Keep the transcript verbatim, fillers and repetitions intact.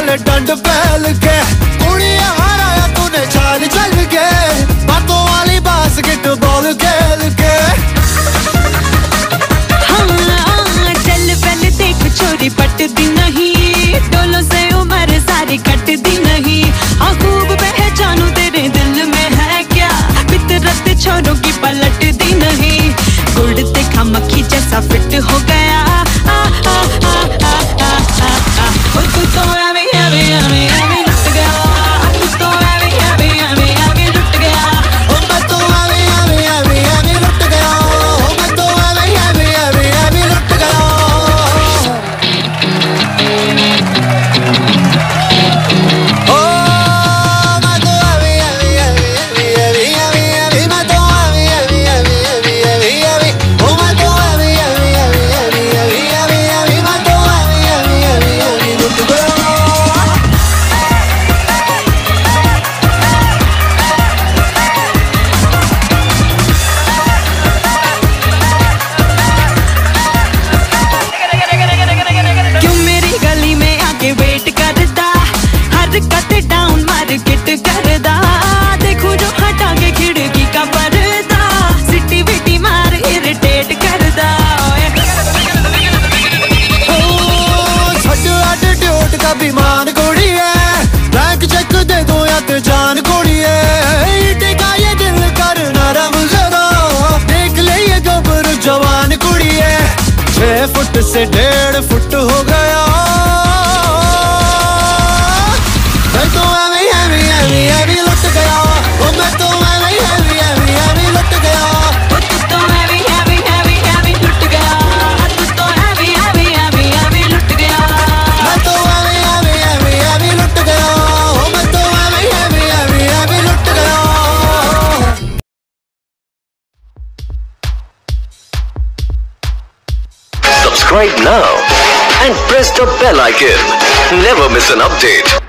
चले डंड पहल के, कुड़िया हराया तूने चाल चल के, बातों वाली बास्केट बॉल खेल के। हाँ चल पहले देख छोरी पटती नहीं, डोलों से उम्र सारी कटती नहीं। हाँ खूब पहचानू तेरे दिल में है क्या, फितरत छोरों की पलटती नहीं। गुड़ देखा मक्खी जैसा फिट हो गया, आ, आ, आ, आ, आ, आ, आ। ओ तू तो एवे एवे एवे एवे लुट गया, तू तो एवे एवे एवे एवे लुट गया। ओ मैं तो एवे एवे एवे एवे लुट गया, ओ मैं तो एवे एवे एवे एवे लुट गया। ओ मैं तो एवे एवे एवे एवे एवे एवे मैं तो एवे एवे एवे एवे एवे एवे ओ मैं तो एवे एवे एवे एवे एवे एवे एवे मैं तो एवे एवे एवे एवे लुट गया। क्यों मेरी गली में आके वेट करता, हरकत डाउन मार्केट करदा। देखूं जो हटा के खिड़की का पर्दा, सिटी विटी मार इरिटेट करदा। ओ छड़ एटीट्यूड का बीमान कोड़ी है, बैंक चेक दे दो या तो जान कोड़ी है। ईटे का ये दिल कर नरम जरा, देख ले ये गबर जवान कुड़ी है। छह फुट से डेढ़ फुट हो गया, मैं तो एवे एवे एवे एवे लुट गया, ओ मैं तो एवे एवे एवे एवे लुट गया। ओ तू तो एवे एवे एवे एवे लुट गया, तू तो एवे एवे एवे एवे लुट गया। मैं तो एवे एवे एवे एवे लुट गया, ओ मैं तो एवे एवे एवे एवे लुट गया। Subscribe now and press the bell icon. Never miss an update.